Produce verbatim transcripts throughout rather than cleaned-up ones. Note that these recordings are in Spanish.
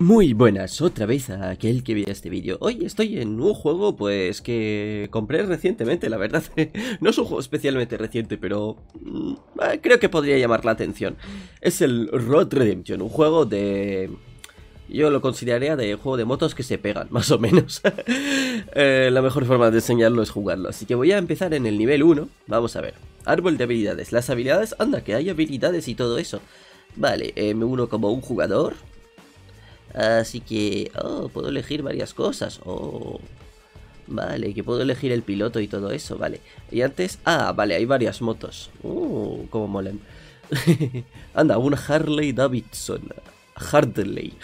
Muy buenas, otra vez a aquel que vea este vídeo. Hoy estoy en un juego pues que compré recientemente, la verdad. No es un juego especialmente reciente, pero mm, creo que podría llamar la atención. Es el Road Redemption, un juego de... Yo lo consideraría de juego de motos que se pegan, más o menos. eh, La mejor forma de enseñarlo es jugarlo. Así que voy a empezar en el nivel uno. Vamos a ver. Árbol de habilidades. Las habilidades, anda, que hay habilidades y todo eso. Vale, eh, me uno como un jugador. Así que... Oh, puedo elegir varias cosas. Oh... Vale, que puedo elegir el piloto y todo eso, vale. Y antes... Ah, vale, hay varias motos. Uh, como molan. Anda, un Harley Davidson. Harley.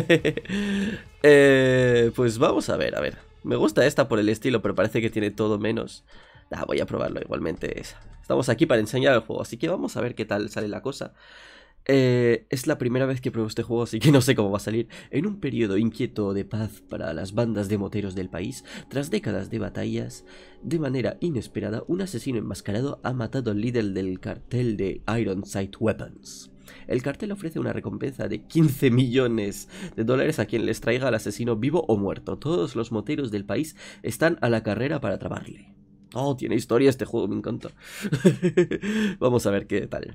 eh, pues vamos a ver, a ver. Me gusta esta por el estilo, pero parece que tiene todo menos. Ah, voy a probarlo igualmente. Estamos aquí para enseñar el juego, así que vamos a ver qué tal sale la cosa. Eh, es la primera vez que pruebo este juego, así que no sé cómo va a salir. En un periodo inquieto de paz para las bandas de moteros del país, tras décadas de batallas, de manera inesperada, un asesino enmascarado ha matado al líder del cartel de Ironside Weapons. El cartel ofrece una recompensa de quince millones de dólares a quien les traiga al asesino vivo o muerto. Todos los moteros del país están a la carrera para atraparle. Oh, tiene historia este juego, me encanta. Vamos a ver qué tal.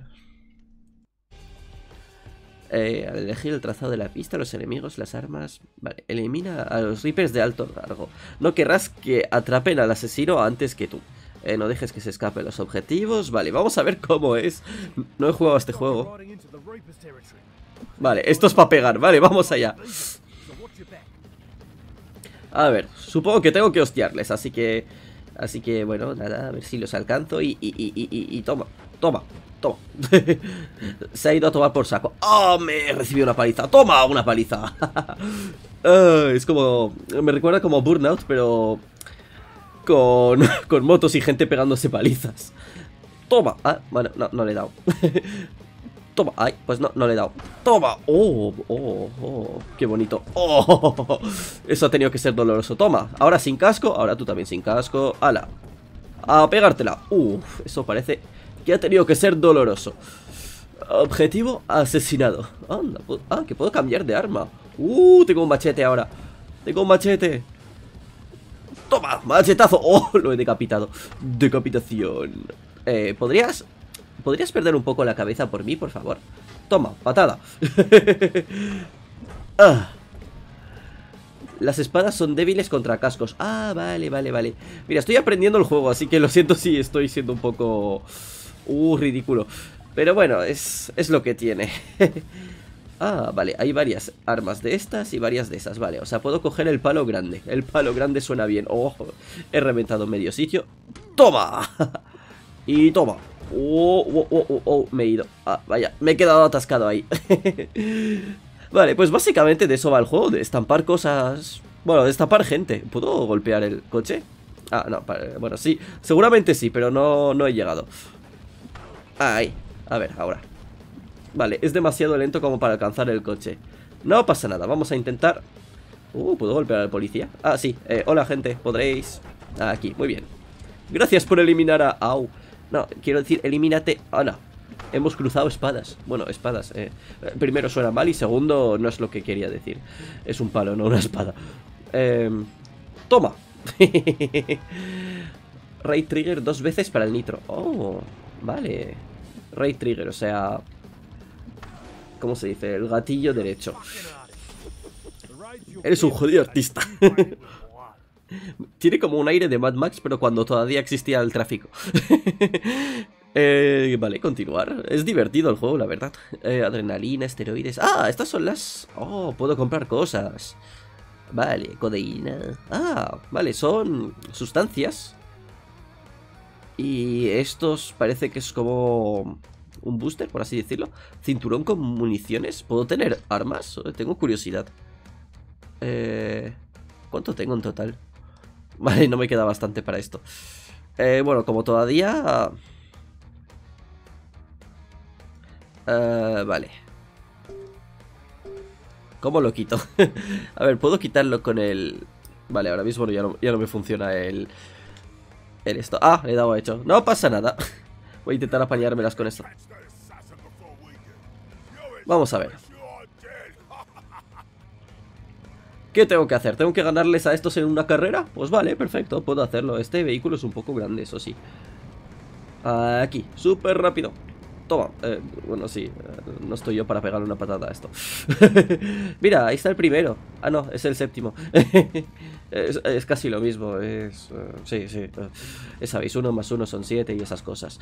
Eh, al elegir el trazado de la pista, los enemigos, las armas... Vale, elimina a los Reapers de alto rango. No querrás que atrapen al asesino antes que tú. Eh, no dejes que se escapen los objetivos. Vale, vamos a ver cómo es. No he jugado a este juego. Vale, esto es para pegar. Vale, vamos allá. A ver, supongo que tengo que hostiarles, así que... Así que, bueno, nada, a ver si los alcanzo y... y, y, y, y toma, toma. Toma. Se ha ido a tomar por saco. ¡Oh! Me recibió una paliza. ¡Toma! Una paliza. uh, Es como... Me recuerda como Burnout, pero... Con, con motos y gente pegándose palizas. Toma. Ah, bueno, no, no le he dado. Toma. Ay, pues no, no le he dado. Toma. Oh, oh, oh. Qué bonito. Oh, eso ha tenido que ser doloroso. Toma. Ahora sin casco. Ahora tú también sin casco. Ala. A pegártela. Uf, eso parece... que ha tenido que ser doloroso. Objetivo asesinado. Anda, ah, que puedo cambiar de arma. Uh, tengo un machete ahora. Tengo un machete. Toma, machetazo. Oh, lo he decapitado. Decapitación. Eh, ¿podrías ¿Podrías perder un poco la cabeza por mí, por favor? Toma, patada. Ah. Las espadas son débiles contra cascos. Ah, vale, vale, vale. Mira, estoy aprendiendo el juego, así que lo siento si estoy siendo un poco... Uh, ridículo. Pero bueno, es, es lo que tiene. Ah, vale, hay varias armas de estas y varias de esas, vale. O sea, puedo coger el palo grande. El palo grande suena bien. Oh, he reventado medio sitio. ¡Toma! Y toma. Oh, oh, oh, oh, oh, me he ido. Ah, vaya, me he quedado atascado ahí. Vale, pues básicamente de eso va el juego, de estampar cosas... Bueno, de estampar gente. ¿Puedo golpear el coche? Ah, no, bueno, sí, seguramente sí, pero no, no he llegado. Ahí, a ver, ahora. Vale, es demasiado lento como para alcanzar el coche. No pasa nada, vamos a intentar... Uh, ¿puedo golpear al policía? Ah, sí, eh, hola gente, podréis... Ah, aquí, muy bien. Gracias por eliminar a... Au. No, quiero decir, elimínate... Ah, no. Hemos cruzado espadas. Bueno, espadas. Eh. Primero suena mal y segundo no es lo que quería decir. Es un palo, no una espada. Eh, toma. Ray Trigger dos veces para el nitro. Oh, vale. Ray Trigger, o sea... ¿Cómo se dice? El gatillo derecho. Eres un jodido artista. Tiene como un aire de Mad Max, pero cuando todavía existía el tráfico. Eh, vale, continuar. Es divertido el juego, la verdad. eh, Adrenalina, esteroides. Ah, estas son las... Oh, puedo comprar cosas. Vale, codeína. Ah, vale, son sustancias. Y estos parece que es como un booster, por así decirlo. Cinturón con municiones. ¿Puedo tener armas? Tengo curiosidad. Eh, ¿Cuánto tengo en total? Vale, no me queda bastante para esto. Eh, bueno, como todavía... Uh, vale. ¿Cómo lo quito? A ver, ¿puedo quitarlo con el...? Vale, ahora mismo ya no, ya no me funciona el... El esto. Ah, le he dado a hecho. No pasa nada. Voy a intentar apañármelas con esto. Vamos a ver. ¿Qué tengo que hacer? ¿Tengo que ganarles a estos en una carrera? Pues vale, perfecto, puedo hacerlo. Este vehículo es un poco grande, eso sí. Aquí, súper rápido. Toma, eh, bueno, sí, eh, no estoy yo para pegarle una patada a esto. Mira, ahí está el primero. Ah, no, es el séptimo. es, es casi lo mismo. Es, uh, sí, sí, uh, sabéis, uno más uno son siete y esas cosas.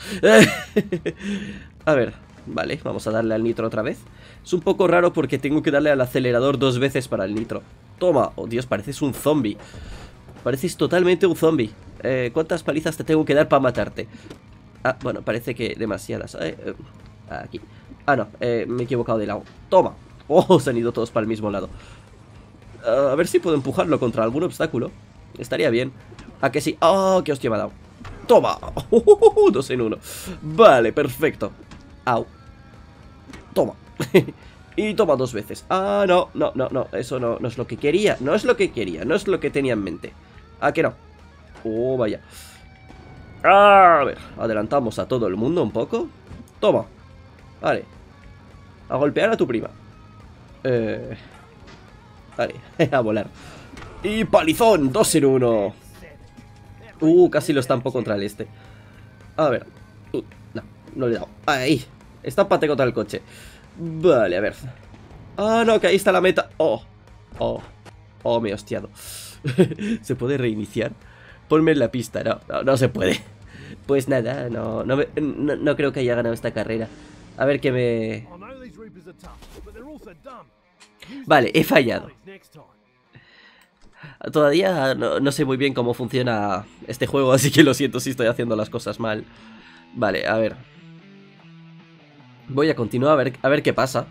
A ver, vale, vamos a darle al nitro otra vez. Es un poco raro porque tengo que darle al acelerador dos veces para el nitro. Toma, oh Dios, pareces un zombie. Pareces totalmente un zombie. eh, ¿Cuántas palizas te tengo que dar para matarte? Ah, bueno, parece que demasiadas. eh, eh, Aquí. Ah, no, eh, me he equivocado de lado. Toma. Oh, se han ido todos para el mismo lado. uh, A ver si puedo empujarlo contra algún obstáculo. Estaría bien. ¿A que sí? Oh, qué hostia me ha dado. Toma. uh, Dos en uno. Vale, perfecto. Au. Toma. Y toma dos veces. Ah, no, no, no, no. Eso no, no es lo que quería. No es lo que quería. No es lo que tenía en mente. ¿A que no? Oh, vaya. A ver, adelantamos a todo el mundo un poco. Toma. Vale. A golpear a tu prima. Eh... Vale, a volar. Y palizón, dos en uno. Uh, casi lo estampo contra el este. A ver. Uh, no, no le he dado. Ahí. Estápate contra el coche. Vale, a ver. Ah, no, que ahí está la meta. Oh. Oh. Oh, me he hostiado. ¿Se puede reiniciar? Ponme en la pista. No, no, no se puede. Pues nada, no, no, me, no, no creo que haya ganado esta carrera. A ver qué me... Vale, he fallado. Todavía no, no sé muy bien cómo funciona este juego, así que lo siento si estoy haciendo las cosas mal. Vale, a ver. Voy a continuar a ver, a ver qué pasa.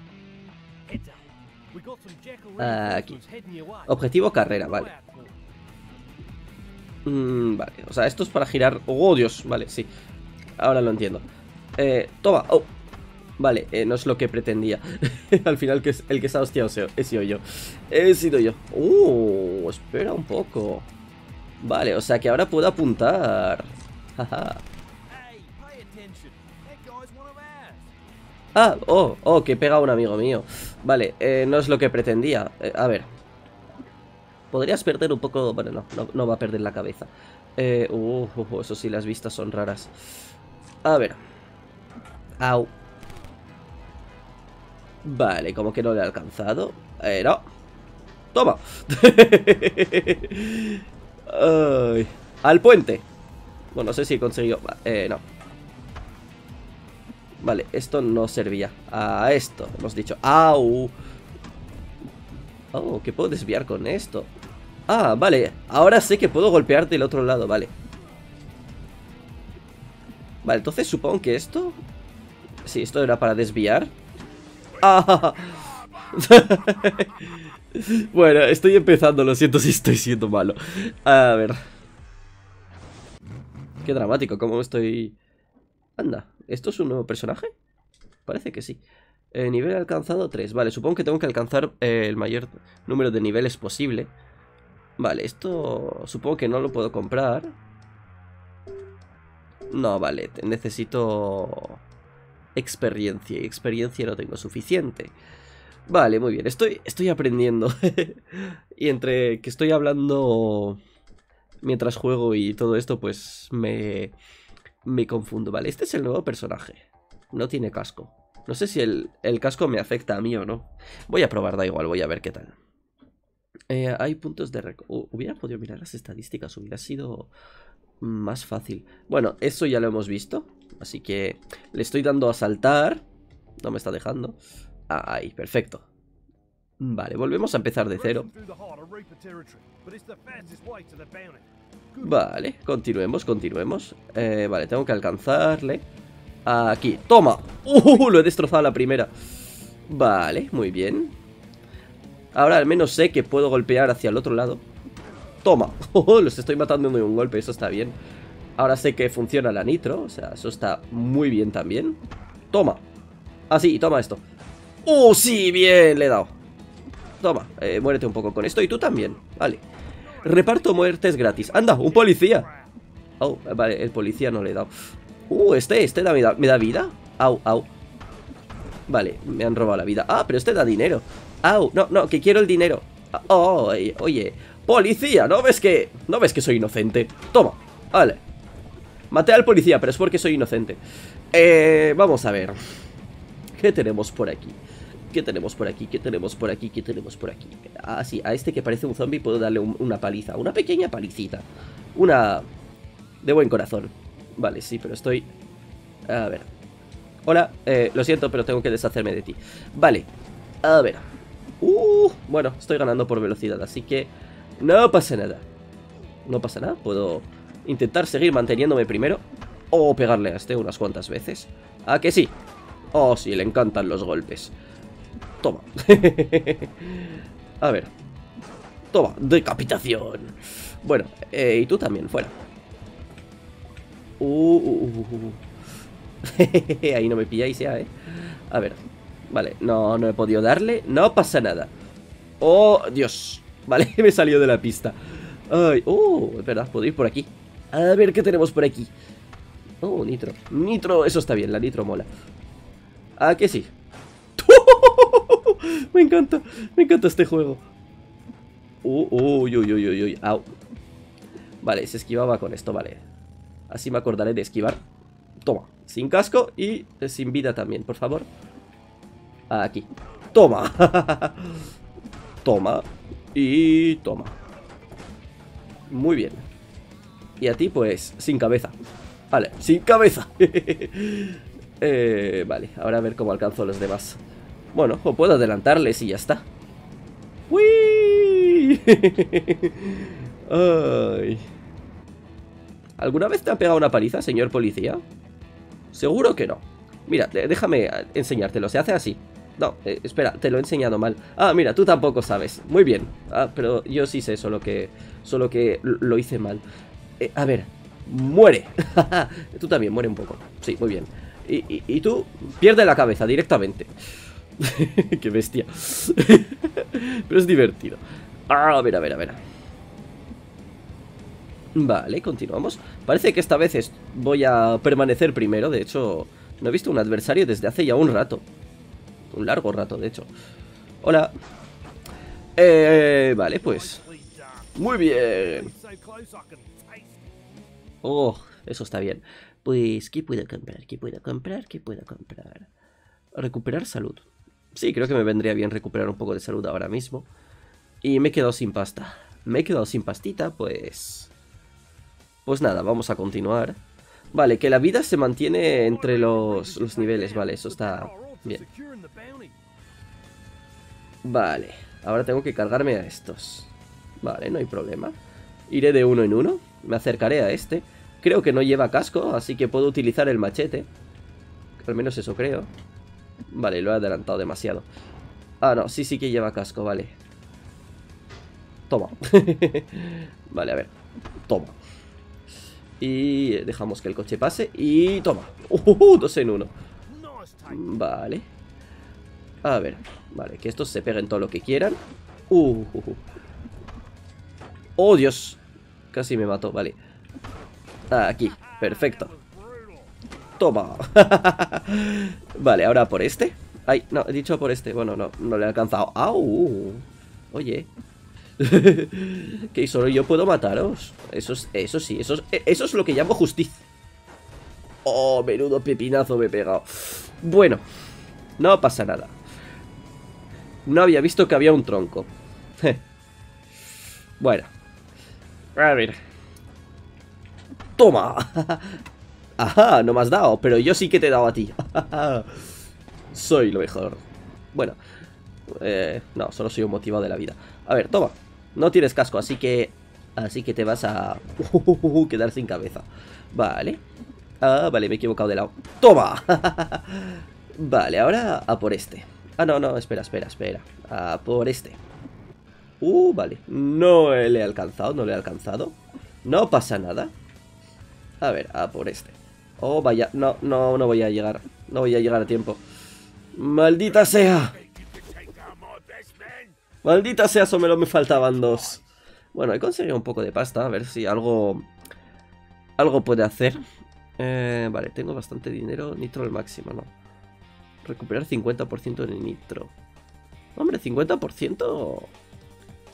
Aquí. Objetivo carrera, vale. Mm, vale, o sea, esto es para girar. Oh, Dios, vale, sí. Ahora lo entiendo. eh, Toma, oh. Vale, eh, no es lo que pretendía. Al final que es el que se ha hostiado he sido yo. He sido yo. Uh, espera un poco. Vale, o sea que ahora puedo apuntar. Jaja. Ah, oh, oh, que pega a un amigo mío. Vale, eh, no es lo que pretendía. eh, A ver. Podrías perder un poco... Bueno, no, no, no va a perder la cabeza. Eh, uh, uh, eso sí, las vistas son raras. A ver. Au. Vale, como que no le he alcanzado. Eh, no. Toma. Ay. Al puente. Bueno, no sé si he conseguido... Eh, no. Vale, esto no servía. A esto, hemos dicho. Au. Oh, que puedo desviar con esto. Ah, vale, ahora sé que puedo golpearte del otro lado, vale. Vale, entonces supongo que esto... Sí, esto era para desviar. ¡Ah! Bueno, estoy empezando, lo siento si estoy siendo malo. A ver. Qué dramático, cómo estoy... Anda, ¿esto es un nuevo personaje? Parece que sí. eh, Nivel alcanzado tres, vale, supongo que tengo que alcanzar eh, el mayor número de niveles posible. Vale, esto supongo que no lo puedo comprar. No, vale, necesito experiencia. Y experiencia no tengo suficiente. Vale, muy bien, estoy, estoy aprendiendo. Y entre que estoy hablando mientras juego y todo esto, pues me, me confundo. Vale, este es el nuevo personaje. No tiene casco. No sé si el, el casco me afecta a mí o no. Voy a probar, da igual, voy a ver qué tal. Eh, hay puntos de rec... Uh, hubiera podido mirar las estadísticas, hubiera sido más fácil. Bueno, eso ya lo hemos visto, así que le estoy dando a saltar. No me está dejando. Ah, ahí, perfecto. Vale, volvemos a empezar de cero. Vale, continuemos, continuemos. eh, Vale, tengo que alcanzarle. Aquí, toma. Uh, lo he destrozado a la primera. Vale, muy bien. Ahora al menos sé que puedo golpear hacia el otro lado. Toma. Oh, los estoy matando de un golpe, eso está bien. Ahora sé que funciona la nitro, o sea, eso está muy bien también. Toma. Ah, sí, toma esto. ¡Oh, sí! Bien, le he dado. Toma, eh, muérete un poco con esto y tú también. Vale. Reparto muertes gratis. ¡Anda, un policía! Oh, vale, el policía no le he dado. Uh, este, este da, me, da, me da vida. Au, au. Vale, me han robado la vida. Ah, pero este da dinero. Au, no, no, que quiero el dinero. Oh, oye, oye, policía, ¿no ves que... ¿No ves que soy inocente? Toma, vale. Maté al policía, pero es porque soy inocente. Eh, vamos a ver. ¿Qué tenemos por aquí? ¿Qué tenemos por aquí? ¿Qué tenemos por aquí? ¿Qué tenemos por aquí? Ah, sí, a este que parece un zombie puedo darle un, una paliza. Una pequeña palicita. Una... de buen corazón. Vale, sí, pero estoy... A ver. Hola, eh, lo siento, pero tengo que deshacerme de ti. Vale, a ver. Uh, bueno, estoy ganando por velocidad, así que no pasa nada. No pasa nada, puedo intentar seguir manteniéndome primero o pegarle a este unas cuantas veces. ¿A que sí? Oh, sí, le encantan los golpes. Toma. A ver. Toma, decapitación. Bueno, eh, y tú también, fuera. Uh, uh, uh, uh. Ahí no me pilláis ya, eh. A ver. Vale, no, no he podido darle. No pasa nada. Oh, Dios. Vale, me salió de la pista. Ay, oh, es verdad, puedo ir por aquí. A ver qué tenemos por aquí. Oh, nitro. Nitro, eso está bien, la nitro mola. ¿Ah, que sí? Me encanta, me encanta este juego. Uh, uy, uy, uy, uy, uy, au. Vale, se esquivaba con esto, vale. Así me acordaré de esquivar. Toma, sin casco y sin vida también, por favor. Aquí. Toma. Toma. Y toma. Muy bien. Y a ti, pues, sin cabeza. Vale, sin cabeza. eh, Vale, ahora a ver cómo alcanzo a los demás. Bueno, o puedo adelantarles y ya está. ¡Uy! Ay. ¿Alguna vez te ha pegado una paliza, señor policía? Seguro que no. Mira, déjame enseñártelo. Se hace así. No, eh, espera, te lo he enseñado mal. Ah, mira, tú tampoco sabes. Muy bien. Ah, pero yo sí sé, solo que Solo que lo hice mal. eh, A ver, muere. Tú también, muere un poco. Sí, muy bien. Y, y, y tú, pierde la cabeza directamente. Qué bestia. Pero es divertido. A ver, a ver, a ver. Vale, continuamos. Parece que esta vez es... voy a permanecer primero. De hecho, no he visto un adversario desde hace ya un rato. Un largo rato, de hecho. Hola. Eh, vale, pues. Muy bien. Oh, eso está bien. Pues, ¿qué puedo comprar? ¿Qué puedo comprar? ¿Qué puedo comprar? Recuperar salud. Sí, creo que me vendría bien recuperar un poco de salud ahora mismo. Y me he quedado sin pasta. Me he quedado sin pastita, pues... Pues nada, vamos a continuar. Vale, que la vida se mantiene entre los, los niveles. Vale, eso está bien. Vale, ahora tengo que cargarme a estos. Vale, no hay problema. Iré de uno en uno. Me acercaré a este. Creo que no lleva casco, así que puedo utilizar el machete. Al menos eso creo. Vale, lo he adelantado demasiado. Ah, no, sí, sí que lleva casco, vale. Toma. Vale, a ver. Toma. Y dejamos que el coche pase. Y toma. Uh, dos en uno. Vale. A ver. Vale, que estos se peguen todo lo que quieran. Uh, uh, uh. Oh, Dios. Casi me mató, vale. Aquí, perfecto. Toma. Vale, ahora por este. Ay, no, he dicho por este. Bueno, no, no le he alcanzado. ¡Au! Oye. Que solo yo puedo mataros. Eso, es, eso sí, eso es, eso es lo que llamo justicia. Oh, menudo pepinazo me he pegado. Bueno, no pasa nada. No había visto que había un tronco. Bueno. A ver. Toma. Ajá, no me has dado, pero yo sí que te he dado a ti. Soy lo mejor. Bueno, eh, no, solo soy un motivado de la vida. A ver, toma. No tienes casco, así que Así que te vas a uh, quedar sin cabeza. Vale. Ah, vale, me he equivocado de lado. ¡Toma! Vale, ahora a por este. Ah, no, no, espera, espera, espera. A por este. Uh, vale. No le he alcanzado, no le he alcanzado. No pasa nada. A ver, a por este. Oh, vaya, no, no, no voy a llegar. No voy a llegar a tiempo. ¡Maldita sea! ¡Maldita sea! Solo me faltaban dos. Bueno, he conseguido un poco de pasta. A ver si algo... Algo puede hacer. Eh, vale, tengo bastante dinero. Nitro al máximo, ¿no? Recuperar cincuenta por ciento de nitro. Hombre, cincuenta por ciento...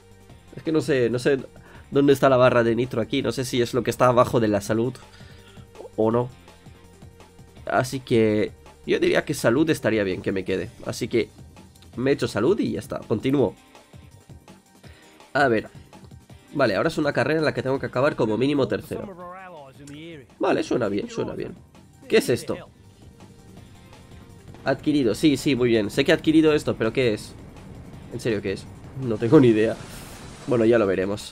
que no sé, no sé dónde está la barra de nitro aquí. No sé si es lo que está abajo de la salud o no. Así que yo diría que salud estaría bien que me quede. Así que me echo salud y ya está. Continúo. A ver. Vale, ahora es una carrera en la que tengo que acabar como mínimo tercero. Vale, suena bien, suena bien. ¿Qué es esto? Adquirido, sí, sí, muy bien. Sé que he adquirido esto, pero ¿qué es? ¿En serio qué es? No tengo ni idea. Bueno, ya lo veremos.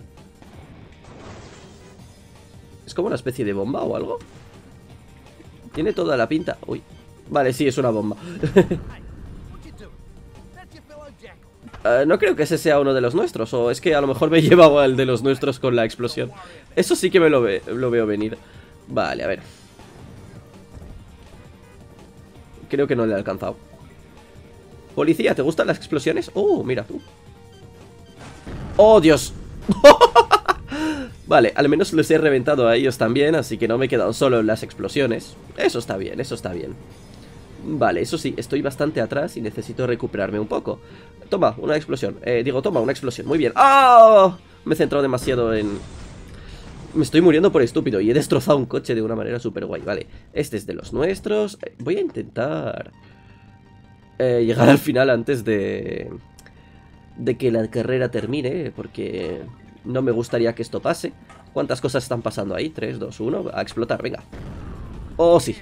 ¿Es como una especie de bomba o algo? Tiene toda la pinta. Uy. Vale, sí, es una bomba. uh, No creo que ese sea uno de los nuestros. O es que a lo mejor me llevaba el de los nuestros con la explosión. Eso sí que me lo, ve, lo veo venir. Vale, a ver. Creo que no le he alcanzado. Policía, ¿te gustan las explosiones? Oh, mira tú. ¡Oh, Dios! Vale, al menos les he reventado a ellos también, así que no me he quedado solo en las explosiones. Eso está bien, eso está bien. Vale, eso sí, estoy bastante atrás y necesito recuperarme un poco. Toma, una explosión. Eh, digo, toma, una explosión. Muy bien. ¡Ah! Me he centrado demasiado en... Me estoy muriendo por estúpido y he destrozado un coche de una manera súper guay. Vale, este es de los nuestros. Voy a intentar eh, llegar al final antes de... de que la carrera termine, porque no me gustaría que esto pase. ¿Cuántas cosas están pasando ahí? tres, dos, uno, a explotar, venga. Oh, sí.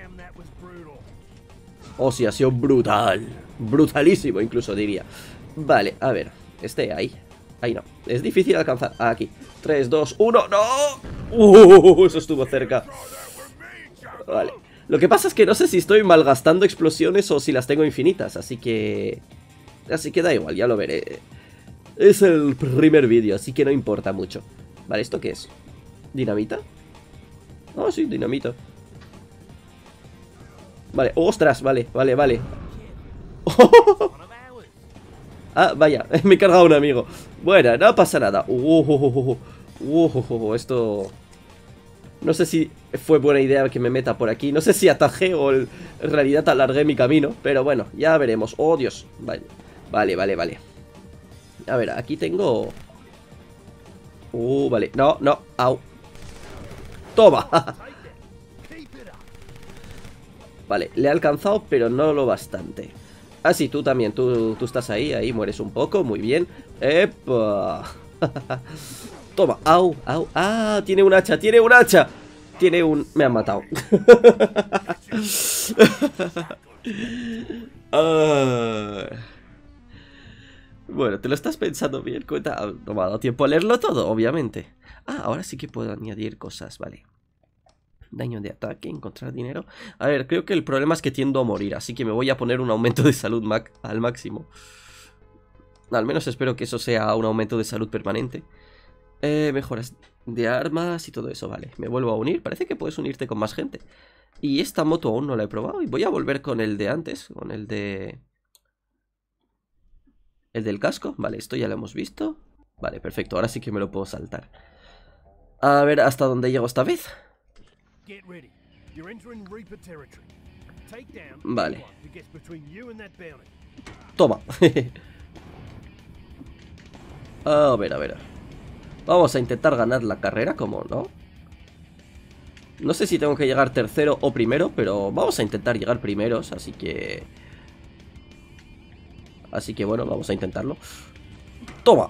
Oh, sí, ha sido brutal. Brutalísimo, incluso diría. Vale, a ver, este ahí. Ahí no, es difícil alcanzar. Aquí, tres, dos, uno, ¡no! Uh, eso estuvo cerca. Vale, lo que pasa es que no sé si estoy malgastando explosiones o si las tengo infinitas, así que... Así que da igual, ya lo veré. Es el primer vídeo, así que no importa mucho. Vale, ¿esto qué es? ¿Dinamita? Oh, sí, dinamita. Vale, ostras, vale, vale, vale. Ah, vaya, me he cargado a un amigo. Bueno, no pasa nada. uh, uh, uh, uh, uh, Esto... No sé si fue buena idea que me meta por aquí. No sé si atajé o en realidad alargué mi camino, pero bueno, ya veremos. Oh, Dios. Vale, vale, vale, vale. A ver, aquí tengo... Uh, vale, no, no, au. Toma. Vale, le he alcanzado, pero no lo bastante. Ah, sí, tú también, tú, tú estás ahí, ahí mueres un poco, muy bien. ¡Epa! Toma, au, au, ah, tiene un hacha, tiene un hacha. Tiene un... me han matado. ah... Bueno, ¿te lo estás pensando bien? Cuenta, no me ha dado tiempo a leerlo todo, obviamente. Ah, ahora sí que puedo añadir cosas, vale. Daño de ataque, encontrar dinero. A ver, creo que el problema es que tiendo a morir, así que me voy a poner un aumento de salud mac al máximo. Al menos espero que eso sea un aumento de salud permanente. Eh, mejoras de armas y todo eso, vale. Me vuelvo a unir, parece que puedes unirte con más gente. Y esta moto aún no la he probado y voy a volver con el de antes, con el de... El del casco, vale, esto ya lo hemos visto. Vale, perfecto, ahora sí que me lo puedo saltar. A ver hasta dónde llego esta vez. Vale. Toma. A ver, a ver. Vamos a intentar ganar la carrera, como no. No sé si tengo que llegar tercero o primero, pero vamos a intentar llegar primeros, así que... Así que bueno, vamos a intentarlo. ¡Toma!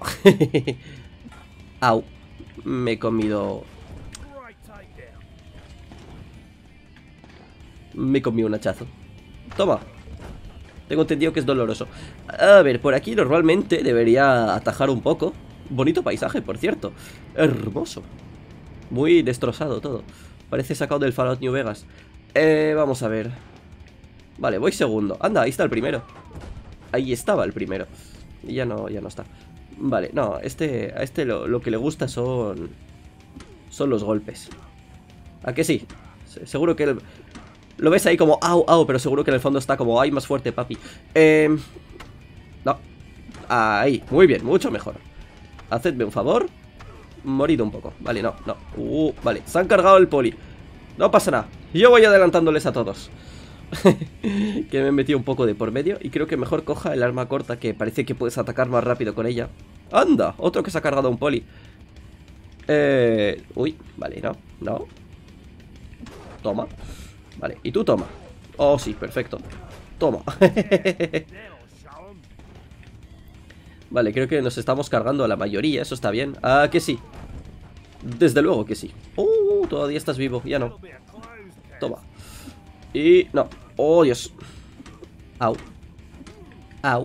Au. Me he comido... Me he comido un hachazo. Toma. Tengo entendido que es doloroso. A ver, por aquí normalmente debería atajar un poco. Bonito paisaje, por cierto. Hermoso. Muy destrozado todo. Parece sacado del Fallout New Vegas. Eh, vamos a ver. Vale, voy segundo. Anda, ahí está el primero. Ahí estaba el primero. Y ya no, ya no está. Vale, no, este, a este lo, lo que le gusta son... Son los golpes. ¿A que sí? Seguro que... El, lo ves ahí como au, au, pero seguro que en el fondo está como ay, más fuerte, papi. Eh... No. Ahí, muy bien, mucho mejor. Hacedme un favor. Morid un poco. Vale, no, no. Uh, vale, se han cargado el poli. No pasa nada. Yo voy adelantándoles a todos. Que me he metido un poco de por medio. Y creo que mejor coja el arma corta, que parece que puedes atacar más rápido con ella. ¡Anda! Otro que se ha cargado un poli. Eh... Uy, vale, no, no. Toma. Vale, y tú toma. Oh, sí, perfecto. Toma. Vale, creo que nos estamos cargando a la mayoría. Eso está bien. Ah, que sí. Desde luego que sí. Uh, todavía estás vivo, ya no. Toma. Y... no. Oh, Dios. Au. Au.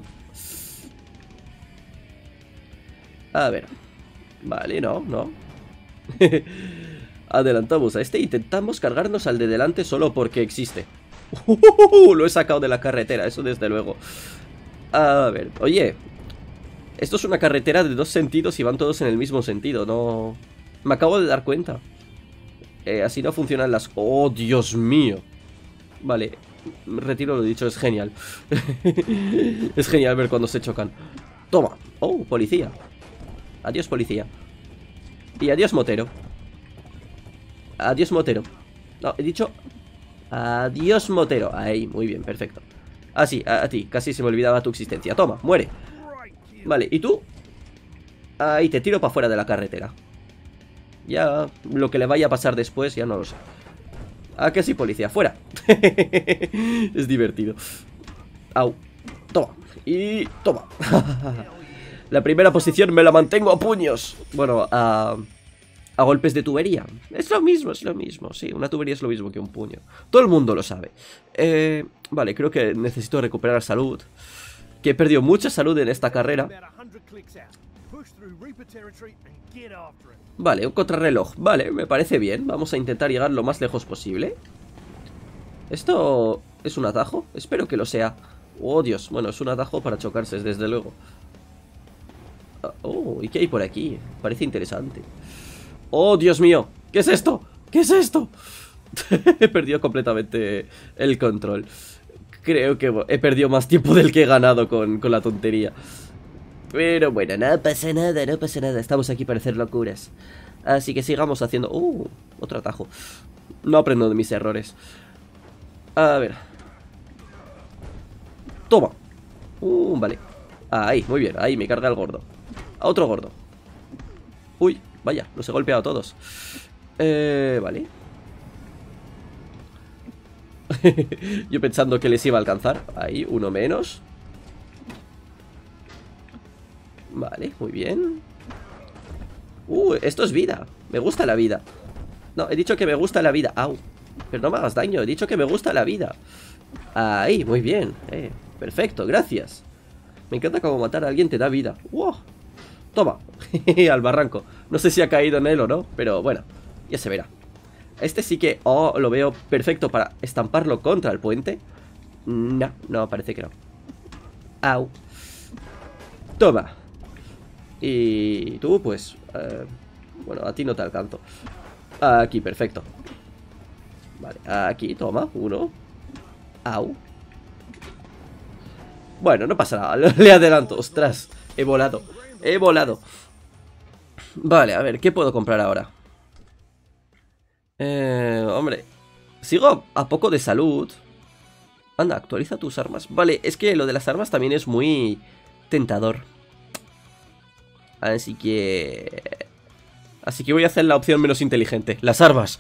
A ver. Vale, no, no. Adelantamos a este. Intentamos cargarnos al de delante solo porque existe. Uh, lo he sacado de la carretera, eso desde luego. A ver, oye. Esto es una carretera de dos sentidos y van todos en el mismo sentido, no... Me acabo de dar cuenta. Eh, así no funcionan las... ¡Oh, Dios mío! Vale, retiro lo dicho, es genial. Es genial ver cuando se chocan. Toma. Oh, policía. Adiós, policía. Y adiós, motero. Adiós, motero. No, he dicho... Adiós, motero. Ahí, muy bien, perfecto. Ah, sí, a, a ti, casi se me olvidaba tu existencia. Toma, muere. Vale, ¿y tú? Ahí te tiro para fuera de la carretera. Ya, lo que le vaya a pasar después, ya no lo sé. Ah, que sí, policía, fuera. Es divertido. Au, toma. Y toma. La primera posición me la mantengo a puños. Bueno, a... a golpes de tubería. Es lo mismo, es lo mismo. Sí, una tubería es lo mismo que un puño. Todo el mundo lo sabe. Eh, vale, creo que necesito recuperar salud. Que he perdido mucha salud en esta carrera. Vale, un contrarreloj. Vale, me parece bien. Vamos a intentar llegar lo más lejos posible. ¿Esto es un atajo? Espero que lo sea. Oh, Dios. Bueno, es un atajo para chocarse, desde luego. Oh, ¿y qué hay por aquí? Parece interesante. Oh, Dios mío. ¿Qué es esto? ¿Qué es esto? He perdido completamente el control. Creo que he perdido más tiempo del que he ganado con, con la tontería. Pero bueno, no pasa nada, no pasa nada. Estamos aquí para hacer locuras. Así que sigamos haciendo... Uh, otro atajo. No aprendo de mis errores. A ver. Toma. Uh, vale. Ahí, muy bien, ahí me carga el gordo. A otro gordo. Uy, vaya, los he golpeado a todos. Eh, vale. Yo pensando que les iba a alcanzar. Ahí, uno menos. Vale, muy bien. Uh, esto es vida. Me gusta la vida. No, he dicho que me gusta la vida. Au. Pero no me hagas daño, he dicho que me gusta la vida. Ahí, muy bien. eh, Perfecto, gracias. Me encanta cómo matar a alguien te da vida. ¡Wow! Toma. Al barranco. No sé si ha caído en él o no, pero bueno, ya se verá. Este sí que... Oh, lo veo perfecto para estamparlo contra el puente. No, no, parece que no. Au. Toma. Y tú, pues... Eh, bueno, a ti no te alcanzo. Aquí, perfecto. Vale, aquí, toma, uno. Au. Bueno, no pasa nada, le adelanto. Ostras, he volado. He volado. Vale, a ver, ¿qué puedo comprar ahora? Eh, hombre, sigo a poco de salud. Anda, actualiza tus armas. Vale, es que lo de las armas también es muy tentador. Así que... Así que voy a hacer la opción menos inteligente. Las armas.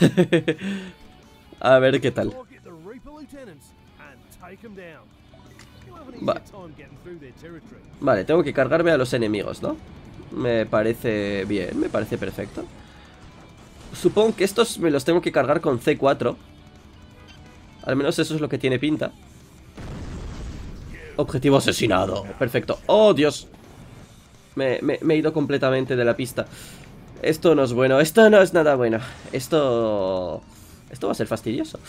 A ver qué tal. Va. Vale, tengo que cargarme a los enemigos, ¿no? Me parece bien, me parece perfecto. Supongo que estos me los tengo que cargar con C cuatro. Al menos eso es lo que tiene pinta. Objetivo asesinado. Perfecto. ¡Oh, Dios! Me, me, me he ido completamente de la pista. Esto no es bueno. Esto no es nada bueno. Esto... Esto va a ser fastidioso.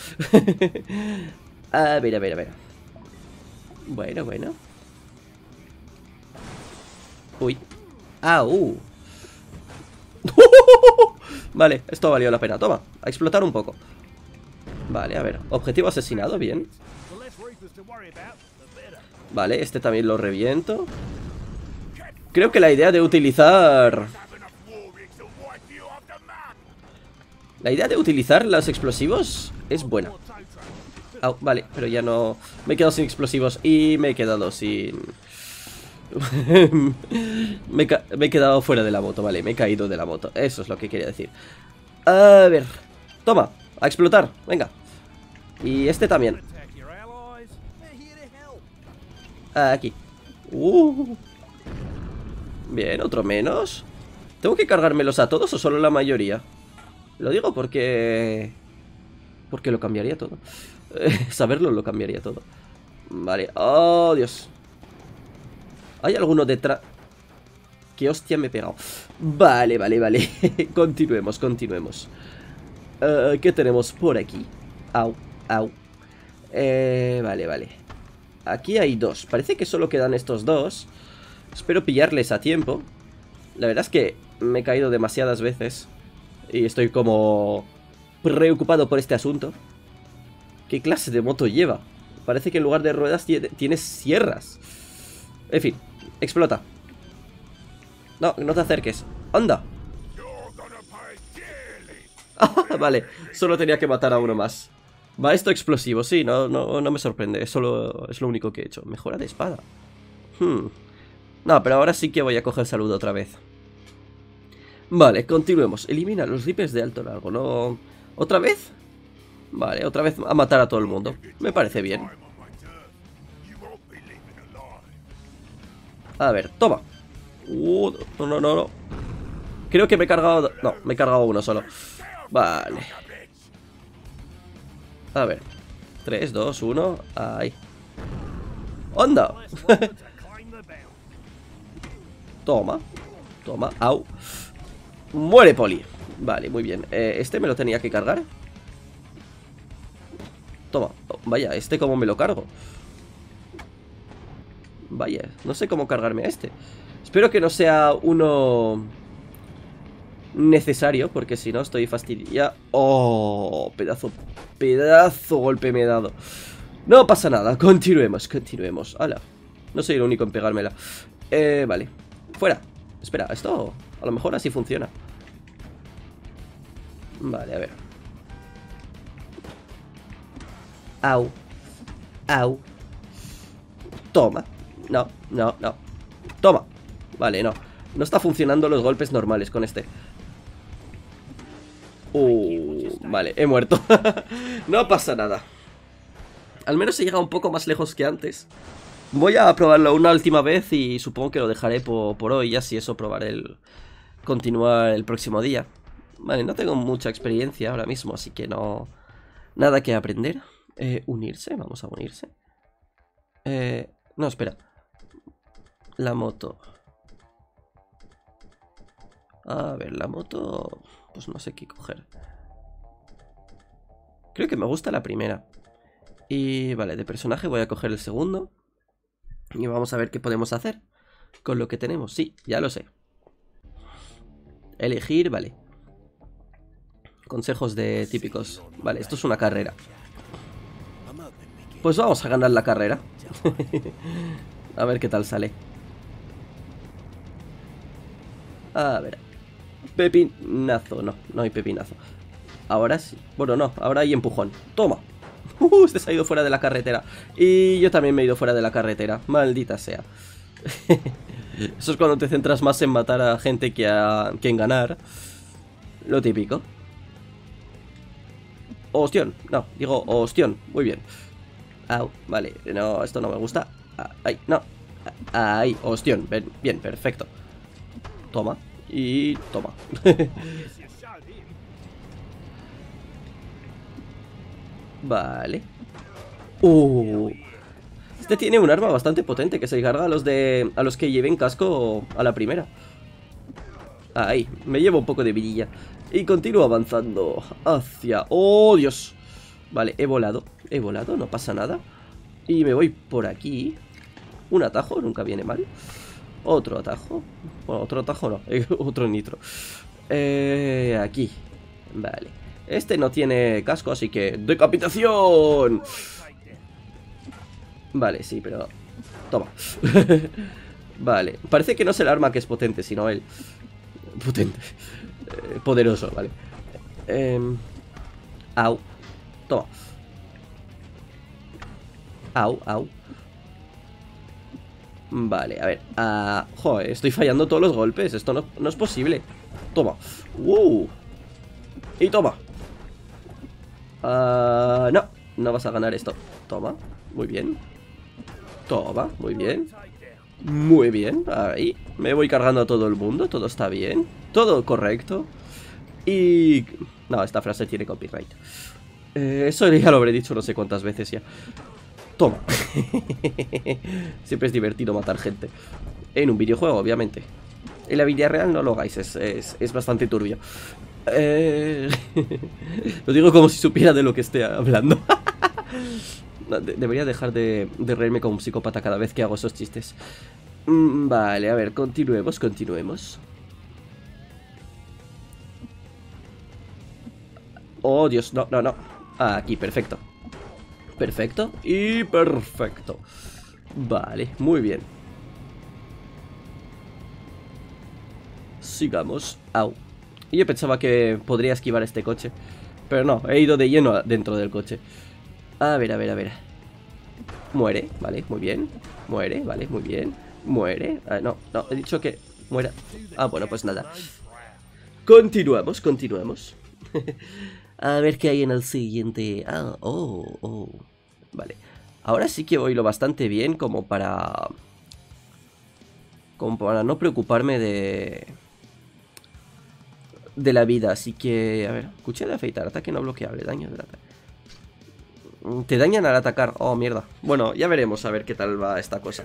A ver, a ver, a ver. Bueno, bueno. Uy. ¡Ah, uh! Vale, esto valió la pena. Toma, a explotar un poco. Vale, a ver, objetivo asesinado, bien. Vale, este también lo reviento. Creo que la idea de utilizar... La idea de utilizar los explosivos es buena. Au, vale, pero ya no... Me he quedado sin explosivos y me he quedado sin... me, he me he quedado fuera de la moto, vale, me he caído de la moto. Eso es lo que quería decir. A ver, toma, a explotar, venga. Y este también. Aquí. uh. Bien, otro menos. ¿Tengo que cargármelos a todos o solo la mayoría? Lo digo porque... Porque lo cambiaría todo. Saberlo lo cambiaría todo. Vale, oh Dios. ¿Hay alguno detrás? ¿Qué hostia me he pegado? Vale, vale, vale. Continuemos, continuemos. uh, ¿Qué tenemos por aquí? Au, au. eh, Vale, vale. Aquí hay dos. Parece que solo quedan estos dos. Espero pillarles a tiempo. La verdad es que me he caído demasiadas veces y estoy como preocupado por este asunto. ¿Qué clase de moto lleva? Parece que en lugar de ruedas tiene, tiene sierras. En fin, explota. No, no te acerques. ¡Anda! Ah, vale, solo tenía que matar a uno más. Va esto explosivo, sí, no, no, no me sorprende. Es, solo, es lo único que he hecho. Mejora de espada. Hmm. No, pero ahora sí que voy a coger salud otra vez. Vale, continuemos. Elimina los ripes de alto largo, ¿no? ¿Otra vez? Vale, otra vez a matar a todo el mundo. Me parece bien. A ver, toma. Uh, no, no, no, no. Creo que me he cargado... No, me he cargado uno solo. Vale. A ver. tres, dos, uno. Ahí. ¡Onda! Toma. Toma. Au. Muere, Poli. Vale, muy bien. eh, Este me lo tenía que cargar. Toma. Oh, vaya, este cómo me lo cargo. Vaya, no sé cómo cargarme a este. Espero que no sea uno necesario, porque si no estoy fastidiado. Oh, pedazo, pedazo golpe me he dado. No pasa nada, continuemos, continuemos. Hala, no soy el único en pegármela. Eh, vale, fuera. Espera, esto a lo mejor así funciona. Vale, a ver. Au. Au. Toma. No, no, no. Toma. Vale, no. No está funcionando los golpes normales con este. Uh, vale, he muerto. No pasa nada. Al menos he llegado un poco más lejos que antes. Voy a probarlo una última vez y supongo que lo dejaré por, por hoy. Ya si eso probaré el... continuar el próximo día. Vale, no tengo mucha experiencia ahora mismo, así que no... Nada que aprender. Eh, unirse, vamos a unirse. Eh, no, espera. La moto. A ver, la moto... Pues no sé qué coger. Creo que me gusta la primera. Y vale, de personaje voy a coger el segundo. Y vamos a ver qué podemos hacer con lo que tenemos. Sí, ya lo sé. Elegir, vale. Consejos de típicos. Vale, esto es una carrera. Pues vamos a ganar la carrera. A ver qué tal sale. A ver. Pepinazo, no, no hay pepinazo. Ahora sí, bueno no, ahora hay empujón. Toma. Uh, este se ha ido fuera de la carretera. Y yo también me he ido fuera de la carretera. Maldita sea. Eso es cuando te centras más en matar a gente que, a, que en ganar. Lo típico. Hostión, no, digo hostión. Muy bien. Au, vale, no, esto no me gusta. Ay, no. Ay, hostión, bien, bien, perfecto. Toma. Y toma. Vale. Uh. Este tiene un arma bastante potente que se carga a los de a los que lleven casco a la primera. Ahí, me llevo un poco de vidilla. Y continúo avanzando hacia... ¡Oh, Dios! Vale, he volado. He volado, no pasa nada. Y me voy por aquí. Un atajo, nunca viene mal. Otro atajo. Bueno, otro atajo no. Otro nitro. Eh, aquí. Vale. Este no tiene casco, así que... ¡decapitación! Vale, sí, pero... Toma. Vale. Parece que no es el arma que es potente, sino el... Potente. Eh, poderoso, vale. Eh... Au. Toma. Au, au. Vale, a ver. Uh, joder, estoy fallando todos los golpes. Esto no, no es posible. Toma. Uh. Y toma. Uh, no, no vas a ganar esto. Toma, muy bien. Toma, muy bien. Muy bien, ahí. Me voy cargando a todo el mundo, todo está bien. Todo correcto. Y... no, esta frase tiene copyright. eh, Eso ya lo habré dicho no sé cuántas veces ya. Toma. Siempre es divertido matar gente. En un videojuego, obviamente. En la vida real no lo hagáis, es, es, es bastante turbio. Eh... Lo digo como si supiera de lo que esté hablando. de Debería dejar de, de reírme como un psicópata cada vez que hago esos chistes. mm, Vale, a ver, continuemos, continuemos. Oh, Dios, no, no, no. Ah, aquí, perfecto. Perfecto y perfecto. Vale, muy bien. Sigamos. Au. Yo pensaba que podría esquivar este coche, pero no, he ido de lleno dentro del coche. A ver, a ver, a ver. Muere, vale, muy bien. Muere, vale, muy bien. Muere, ah, no, no, he dicho que muera. Ah, bueno, pues nada. Continuamos, continuamos. A ver qué hay en el siguiente. Ah, oh, oh. Vale. Ahora sí que voy lo bastante bien como para... como para no preocuparme de... de la vida, así que... a ver, cuchilla de afeitar, ataque no bloqueable, daño del ataque. Te dañan al atacar, oh mierda. Bueno, ya veremos a ver qué tal va esta cosa.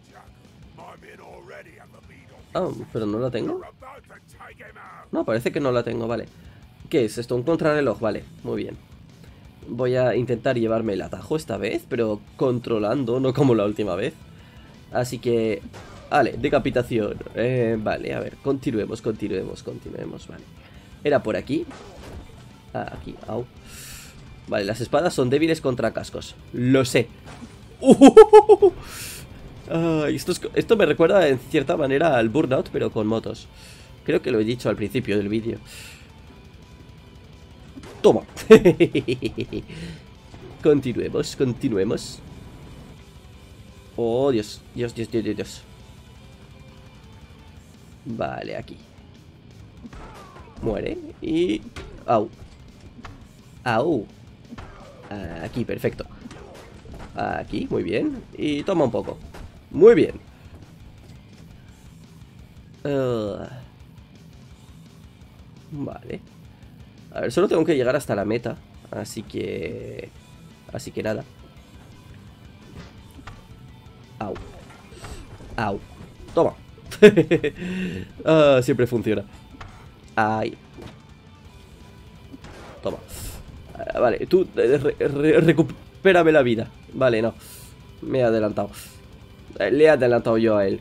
Ah, pero no la tengo. No, parece que no la tengo, vale. ¿Qué es esto? Un contrarreloj, vale, muy bien. Voy a intentar llevarme el atajo esta vez, pero controlando, no como la última vez. Así que... vale, decapitación. eh, Vale, a ver, continuemos, continuemos, continuemos, vale. Era por aquí. Ah, aquí, au. Vale, las espadas son débiles contra cascos. Lo sé. Uh, uh, esto, es, esto me recuerda en cierta manera al Burnout, pero con motos. Creo que lo he dicho al principio del vídeo. Toma. Continuemos, continuemos. Oh, Dios, Dios, Dios, Dios, Dios. Vale, aquí. Muere y... au. Au. Aquí, perfecto. Aquí, muy bien. Y toma un poco. Muy bien. uh, Vale. A ver, solo tengo que llegar hasta la meta. Así que... así que nada. Au. Au. Toma. uh, Siempre funciona. Ahí. Toma. uh, Vale, tú re re recupérame la vida. Vale, no. Me he adelantado. uh, Le he adelantado yo a él.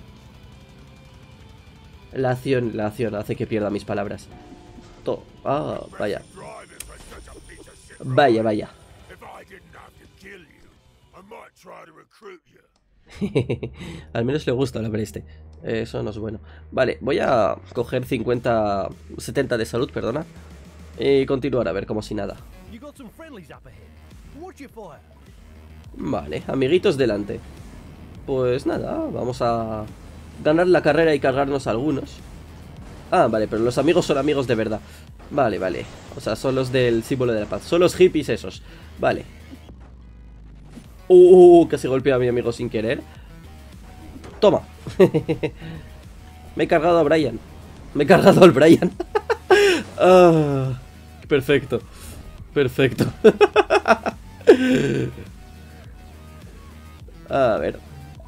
La acción, la acción hace que pierda mis palabras. To ah, vaya. Vaya, vaya. Al menos le gusta el hombre este. Eso no es bueno. Vale, voy a coger cincuenta, setenta de salud, perdona. Y continuar a ver como si nada. Vale, amiguitos delante. Pues nada, vamos a ganar la carrera y cargarnos a algunos. Ah, vale, pero los amigos son amigos de verdad. Vale, vale. O sea, son los del símbolo de la paz. Son los hippies esos. Vale. Uh, casi golpeo a mi amigo sin querer. Toma. Me he cargado a Brian. Me he cargado al Brian. Ah, perfecto. Perfecto. A ver.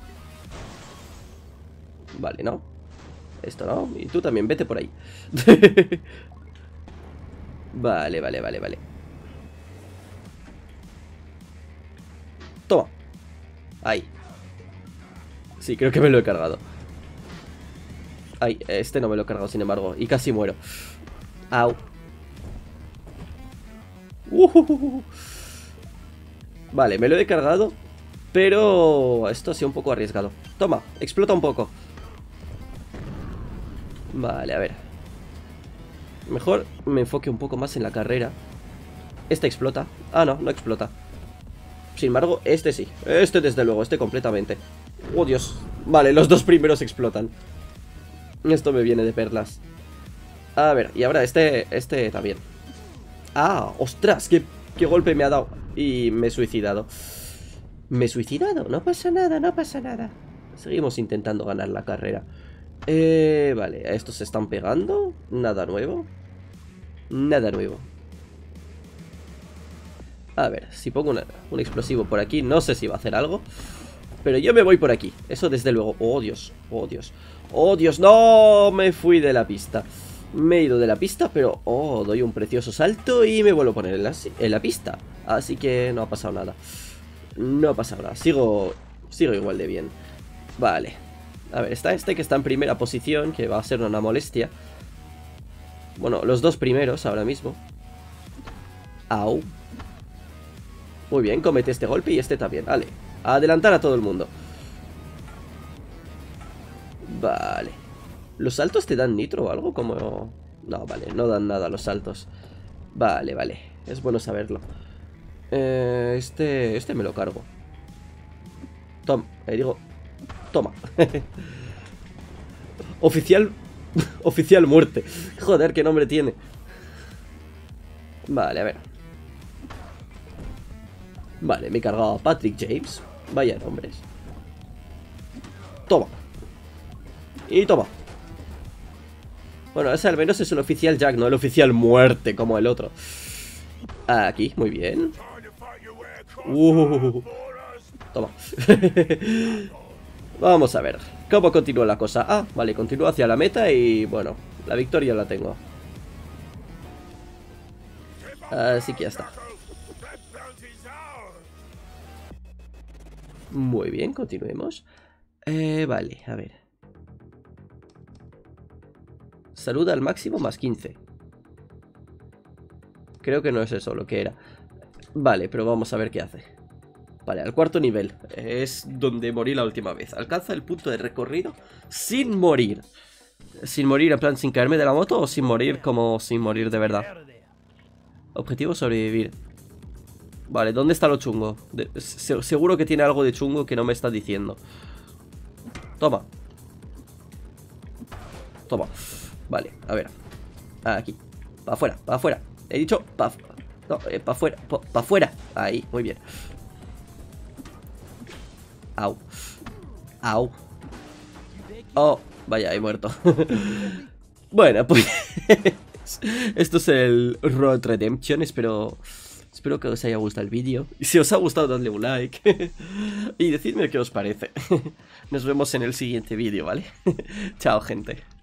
Vale, no. Esto no. Y tú también, vete por ahí. Vale, vale, vale, vale. Toma. Ahí. Sí, creo que me lo he cargado. Ay, este no me lo he cargado, sin embargo. Y casi muero. Au. Uh-huh. Vale, me lo he cargado. Pero esto ha sido un poco arriesgado. Toma, explota un poco. Vale, a ver. Mejor me enfoque un poco más en la carrera. Esta explota. Ah, no, no explota. Sin embargo, este sí. Este desde luego, este completamente. ¡Oh, Dios! Vale, los dos primeros explotan. Esto me viene de perlas. A ver, y ahora este, este también. ¡Ah! ¡Ostras! ¿Qué, qué golpe me ha dado! Y me he suicidado. Me he suicidado. No pasa nada, no pasa nada. Seguimos intentando ganar la carrera. Eh, vale, estos se están pegando. Nada nuevo. Nada nuevo. A ver, si pongo una, un explosivo por aquí, no sé si va a hacer algo. Pero yo me voy por aquí. Eso desde luego. ¡Oh, Dios! ¡Oh, Dios! ¡Oh, Dios! ¡No! Me fui de la pista. Me he ido de la pista, pero... ¡Oh! Doy un precioso salto y me vuelvo a poner en la, en la pista. Así que no ha pasado nada. No ha pasado nada. Sigo, sigo igual de bien. Vale. A ver, está este que está en primera posición, que va a ser una molestia. Bueno, los dos primeros ahora mismo. ¡Au! Muy bien, comete este golpe y este también. Vale, a adelantar a todo el mundo. Vale. ¿Los saltos te dan nitro o algo? Como... No, vale, no dan nada los saltos. Vale, vale, es bueno saberlo. eh, Este... Este me lo cargo. Toma, eh, digo... Toma. Oficial... Oficial muerte. Joder, qué nombre tiene. Vale, a ver. Vale, me he cargado a Patrick James. Vaya nombres. Toma. Y toma. Bueno, ese al menos es el oficial Jack, no el oficial muerte como el otro. Aquí, muy bien. Uh, toma. Vamos a ver cómo continúa la cosa. Ah, vale, continúa hacia la meta y bueno, la victoria la tengo. Así que ya está. Muy bien, continuemos. Eh, vale, a ver. Salud al máximo más quince. Creo que no es eso lo que era. Vale, pero vamos a ver qué hace. Vale, al cuarto nivel. Es donde morí la última vez. Alcanza el punto de recorrido sin morir. Sin morir, en plan, sin caerme de la moto, o sin morir como sin morir de verdad. Objetivo sobrevivir. Vale, ¿dónde está lo chungo? De, se, seguro que tiene algo de chungo que no me está diciendo. Toma. Toma. Vale, a ver. Aquí. Para afuera, para afuera. He dicho para... No, eh, para afuera. Para pa afuera. Ahí, muy bien. Au. Au. Oh, vaya, he muerto. Bueno, pues... esto es el Road Redemption. Espero... Espero que os haya gustado el vídeo. Y si os ha gustado, dadle un like. Y decidme qué os parece. Nos vemos en el siguiente vídeo, ¿vale? Chao, gente.